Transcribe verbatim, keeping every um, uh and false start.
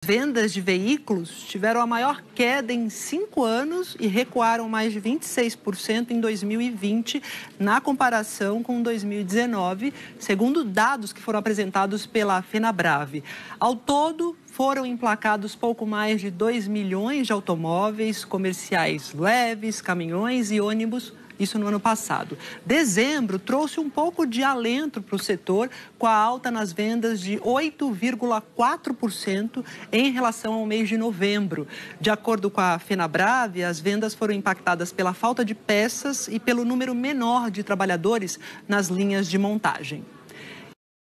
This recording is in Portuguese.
Vendas de veículos tiveram a maior queda em cinco anos e recuaram mais de vinte e seis por cento em dois mil e vinte, na comparação com dois mil e dezenove, segundo dados que foram apresentados pela Fenabrave. Ao todo, foram emplacados pouco mais de dois milhões de automóveis comerciais leves, caminhões e ônibus, isso no ano passado. Dezembro trouxe um pouco de alento para o setor, com a alta nas vendas de oito vírgula quatro por cento em relação ao mês de novembro. De acordo com a Fenabrave, as vendas foram impactadas pela falta de peças e pelo número menor de trabalhadores nas linhas de montagem.